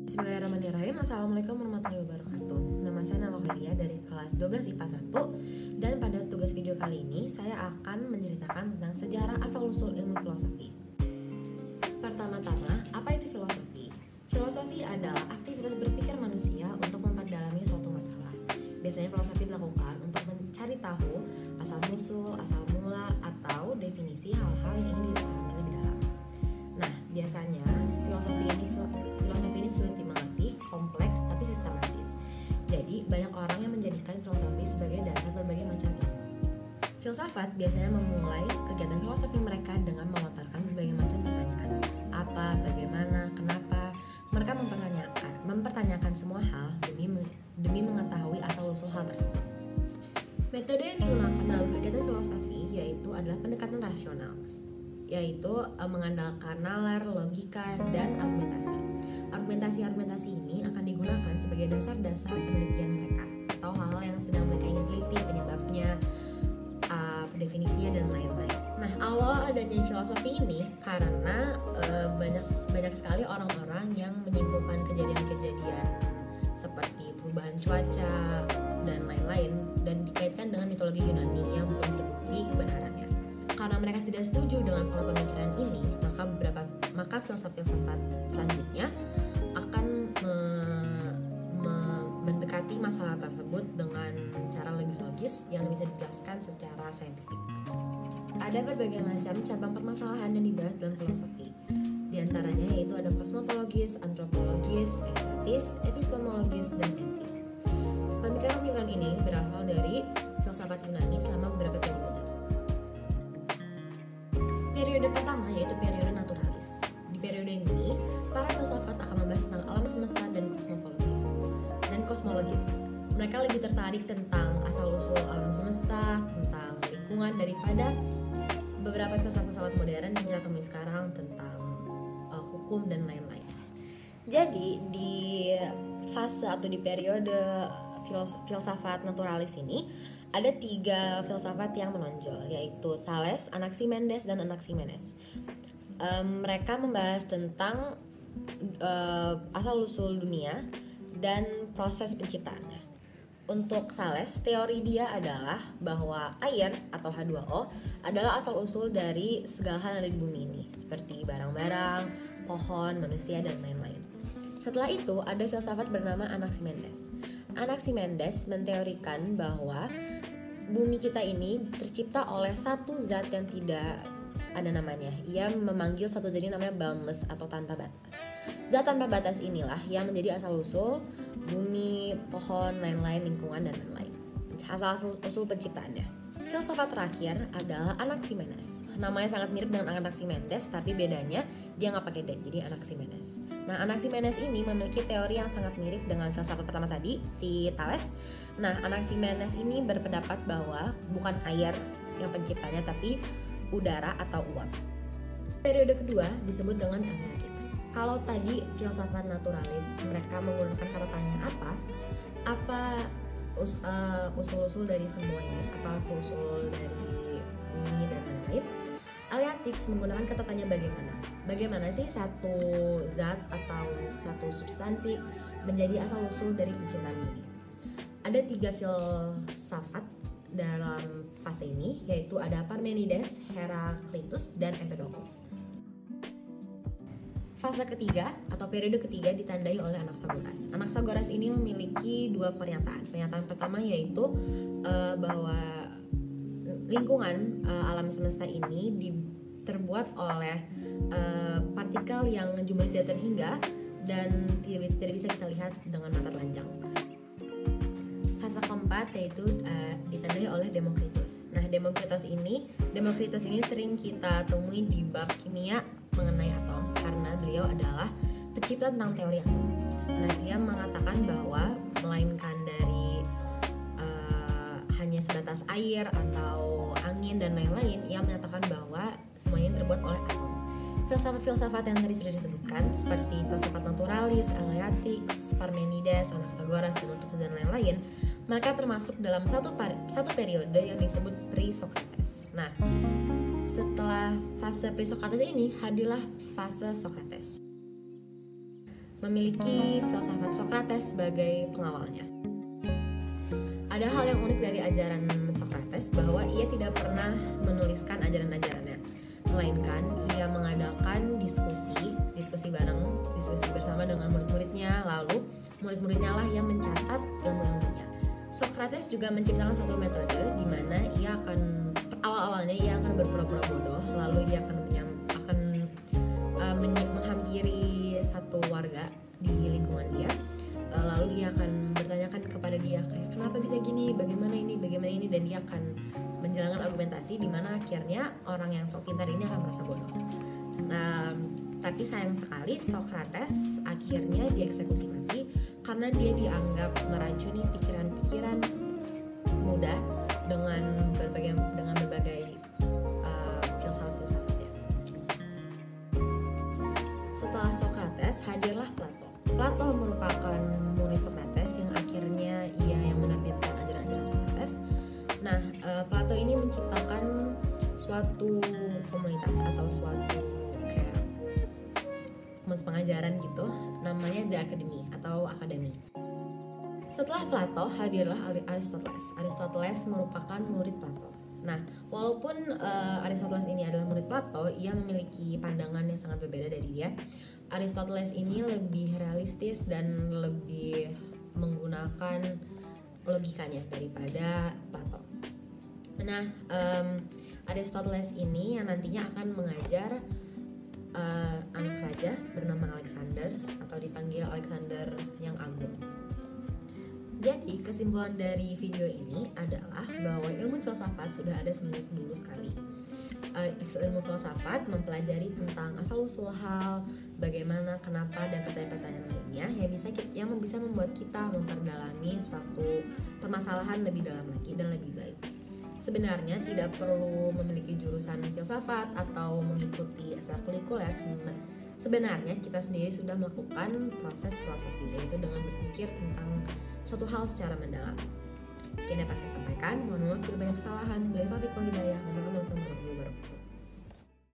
Bismillahirrahmanirrahim. Assalamualaikum warahmatullahi wabarakatuh. Nama saya Nanohelia dari kelas 12 IPA 1. Dan pada tugas video kali ini saya akan menceritakan tentang sejarah asal-usul ilmu filosofi. Pertama-tama, apa itu filosofi? Filosofi adalah aktivitas berpikir manusia untuk memperdalami suatu masalah. Biasanya filosofi dilakukan untuk mencari tahu asal-usul, asal mula, atau definisi hal-hal yang ingin dipahami lebih dalam. Nah, biasanya filosofi ini sulit dimengerti, kompleks, tapi sistematis. Jadi, banyak orang yang menjadikan filosofi sebagai dasar berbagai macam ilmu. Filsafat biasanya memulai kegiatan filosofi mereka dengan melontarkan berbagai macam pertanyaan. Apa, bagaimana, kenapa? Mereka mempertanyakan semua hal demi mengetahui asal-usul hal tersebut. Metode yang digunakan dalam kegiatan filosofi yaitu adalah pendekatan rasional, yaitu mengandalkan nalar, logika, dan argumentasi. Argumentasi ini akan digunakan sebagai dasar-dasar penelitian mereka atau hal-hal yang sedang mereka ingin teliti, penyebabnya, definisinya, dan lain-lain. Nah, awal adanya filosofi ini karena banyak sekali orang-orang yang menyimpulkan kejadian-kejadian seperti perubahan cuaca dan lain-lain dan dikaitkan dengan mitologi Yunani yang belum terbukti kebenarannya. Karena mereka tidak setuju dengan pola pemikiran ini, maka filsafat selanjutnya akan mendekati masalah tersebut dengan cara lebih logis yang bisa dijelaskan secara saintifik. Ada berbagai macam cabang permasalahan yang dibahas dalam filosofi. Di antaranya yaitu ada kosmologis, antropologis, estetis, epistemologis, dan etis. Pemikiran-pemikiran ini berasal dari filsafat Yunani selama beberapa periode. Periode pertama yaitu periode naturalis. Di periode ini, para filsafat akan membahas tentang alam semesta dan kosmologis. Mereka lebih tertarik tentang asal-usul alam semesta, tentang lingkungan daripada beberapa filsafat modern yang kita temui sekarang tentang hukum dan lain-lain. Jadi di fase atau di periode filsafat naturalis ini ada 3 filsafat yang menonjol, yaitu Thales, Anaximenes, dan Anaximenes. Mereka membahas tentang asal-usul dunia dan proses penciptaannya. Untuk Thales, teori dia adalah bahwa air atau H2O adalah asal-usul dari segala hal yang ada di bumi ini, seperti barang-barang, pohon, manusia, dan lain-lain. Setelah itu, ada filsafat bernama Anaximenes. Anaximenes menteorikan bahwa bumi kita ini tercipta oleh satu zat yang tidak ada namanya. Ia memanggil satu zat ini namanya boundless atau tanpa batas. Zat tanpa batas inilah yang menjadi asal-usul bumi, pohon, lain-lain, lingkungan, dan lain-lain. Asal-usul penciptaannya. Filsafat terakhir adalah Anaximenes. Namanya sangat mirip dengan Anaximenes, tapi bedanya dia nggak pakai D, jadi Anaximenes. Nah, Anaximenes ini memiliki teori yang sangat mirip dengan filsafat pertama tadi, si Thales. Nah, Anaximenes ini berpendapat bahwa bukan air yang penciptanya, tapi udara atau uap. Periode kedua disebut dengan Eleatics. Kalau tadi filsafat naturalis mereka menggunakan kata tanya apa usul-usul dari semua ini, apa usul dari bumi dan lain-lain. Eleatics menggunakan kata tanya bagaimana sih satu zat atau satu substansi menjadi asal-usul dari penciptaan bumi. Ada 3 filsafat dalam fase ini, yaitu ada Parmenides, Heraclitus, dan Empedocles. Fase ketiga atau periode ketiga ditandai oleh Anaxagoras. Anaxagoras ini memiliki 2 pernyataan. Pernyataan pertama yaitu bahwa lingkungan alam semesta ini terbuat oleh partikel yang jumlahnya tidak terhingga dan tidak bisa kita lihat dengan mata telanjang. Fase keempat yaitu ditandai oleh Demokritus. Nah, Demokritus ini sering kita temui di bab kimia mengenai atom karena beliau adalah pencipta tentang teori atom. Nah, dia mengatakan bahwa melainkan dari hanya sebatas air atau angin dan lain-lain, ia menyatakan bahwa semuanya terbuat oleh atom. Filsafat-filsafat yang tadi sudah disebutkan seperti filsafat naturalis, Eleatics, Parmenides, Anaxagoras, Demokritus, dan lain-lain, mereka termasuk dalam satu periode yang disebut pre-Socrates. Nah, setelah fase pre-Socrates ini hadirlah fase Socrates. memiliki filsafat Socrates sebagai pengawalnya. Ada hal yang unik dari ajaran Socrates bahwa ia tidak pernah menuliskan ajaran-ajarannya, melainkan ia mengadakan diskusi bersama dengan murid-muridnya, lalu murid-muridnya lah yang mencatat ilmu-ilmunya. Socrates juga menciptakan satu metode di mana ia akan awal-awalnya ia akan berpura-pura bodoh, lalu ia akan menghampiri satu warga di lingkungan dia, lalu ia akan bertanyakan kepada dia kayak kenapa bisa gini, bagaimana ini, dan dia akan menjalankan argumentasi di mana akhirnya orang yang sok pintar ini akan merasa bodoh. Tapi sayang sekali Socrates akhirnya dieksekusi mati karena dia dianggap meracuni pikiran-pikiran muda dengan berbagai filsafat-filsafatnya. Setelah Socrates hadirlah Plato. Plato merupakan murid Socrates yang akhirnya ia yang menerbitkan ajaran-ajaran Socrates. Nah, Plato ini menciptakan suatu komunitas atau suatu kayak komunitas pengajaran gitu, namanya The Academy atau akademi. Setelah Plato hadirlah Aristoteles. Aristoteles merupakan murid Plato. Nah, walaupun Aristoteles ini adalah murid Plato, ia memiliki pandangan yang sangat berbeda dari dia. Aristoteles ini lebih realistis dan lebih menggunakan logikanya daripada Plato. Nah, Aristoteles ini yang nantinya akan mengajar anak raja bernama Alexander atau dipanggil Alexander yang Agung. Jadi kesimpulan dari video ini adalah bahwa ilmu filsafat sudah ada semenjak dulu sekali. Ilmu filsafat mempelajari tentang asal-usul hal, bagaimana, kenapa, dan pertanyaan-pertanyaan lainnya yang bisa membuat kita memperdalami suatu permasalahan lebih dalam lagi dan lebih baik. Sebenarnya tidak perlu memiliki jurusan filsafat atau mengikuti ekstrakurikuler. Sebenarnya kita sendiri sudah melakukan proses filosofi, yaitu dengan berpikir tentang suatu hal secara mendalam. Sekian dapat saya sampaikan. Mohon maaf bila banyak kesalahan. Wassalamualaikum warahmatullahi wabarakatuh.